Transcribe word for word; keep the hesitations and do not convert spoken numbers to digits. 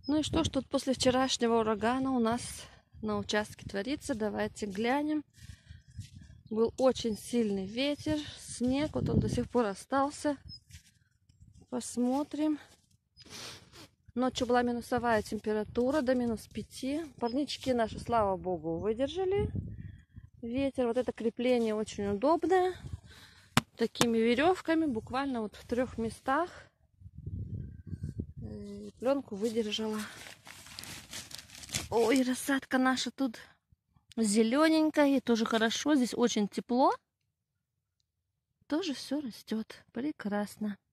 Ну и что ж тут после вчерашнего урагана у нас на участке творится? Давайте глянем. Был очень сильный ветер, снег, вот он до сих пор остался. Посмотрим. Ночью была минусовая температура, до минус пяти. Парнички наши, слава богу, выдержали ветер. Вот это крепление очень удобное. Такими веревками, буквально вот в трех местах. И пленку выдержала. Ой, рассадка наша тут зелененькая, и тоже хорошо. Здесь очень тепло. Тоже все растет. Прекрасно.